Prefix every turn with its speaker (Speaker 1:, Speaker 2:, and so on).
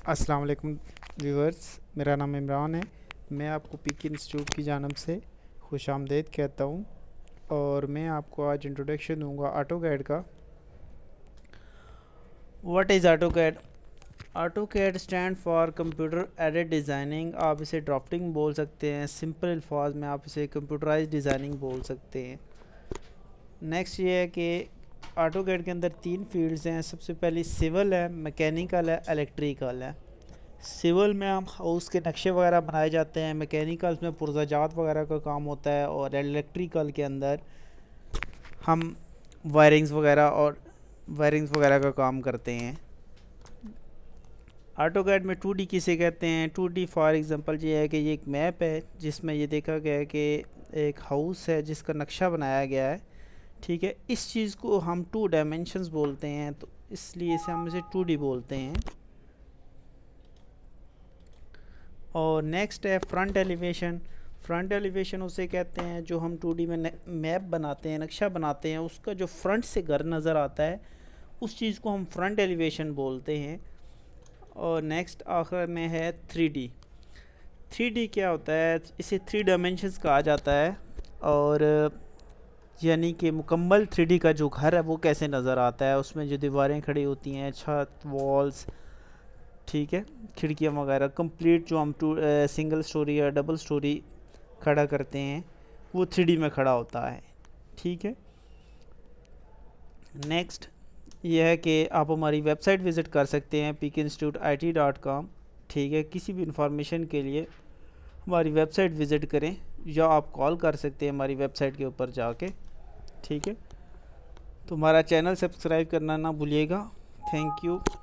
Speaker 1: अस्सलाम वालेकुम व्यूअर्स, मेरा नाम इमरान है। मैं आपको पीके इंस्टीट्यूट की जानब से खुशामदीद कहता हूँ और मैं आपको आज इंट्रोडक्शन दूंगा ऑटोकैड का। What is AutoCAD? AutoCAD stand for computer aided designing. आप इसे ड्राफ्टिंग बोल सकते हैं, सिंपल अल्फाज में आप इसे कंप्यूटराइज डिज़ाइनिंग बोल सकते हैं। नेक्स्ट ये है कि ऑटोकैड के अंदर 3 फील्ड्स हैं। सबसे पहली सिविल है, मैकेनिकल है, इलेक्ट्रिकल है। सिविल में हम हाउस के नक्शे वगैरह बनाए जाते हैं, मैकेनिकल्स में पुर्जाजात वगैरह का काम होता है और इलेक्ट्रिकल के अंदर हम वायरिंग्स वगैरह का काम करते हैं। ऑटोकैड में 2D किसे कहते हैं? 2D फॉर एग्जांपल ये है कि ये एक मैप है जिसमें ये देखा गया है कि एक हाउस है जिसका नक्शा बनाया गया है, ठीक है। इस चीज़ को हम 2 डायमेंशंस बोलते हैं, तो इसलिए इसे हम इसे 2D बोलते हैं। और नेक्स्ट है फ्रंट एलिवेशन। फ्रंट एलिवेशन उसे कहते हैं जो हम 2D में मैप बनाते हैं, नक्शा बनाते हैं, उसका जो फ्रंट से घर नज़र आता है उस चीज़ को हम फ्रंट एलिवेशन बोलते हैं। और नेक्स्ट आखिर में है 3D। 3D क्या होता है? इसे 3 डायमेंशंस कहा जाता है और यानी कि मुकम्मल 3D का जो घर है वो कैसे नज़र आता है, उसमें जो दीवारें खड़ी होती हैं, छत, वॉल्स, ठीक है, खिड़कियाँ वगैरह, कंप्लीट जो हम सिंगल स्टोरी या डबल स्टोरी खड़ा करते हैं वो 3D में खड़ा होता है, ठीक है। नेक्स्ट यह है कि आप हमारी वेबसाइट विज़िट कर सकते हैं pkinstitutit.com, ठीक है। किसी भी इंफॉर्मेशन के लिए हमारी वेबसाइट विज़िट करें या आप कॉल कर सकते हैं हमारी वेबसाइट के ऊपर जाके, ठीक है। तो हमारा चैनल सब्सक्राइब करना ना भूलिएगा। Thank you.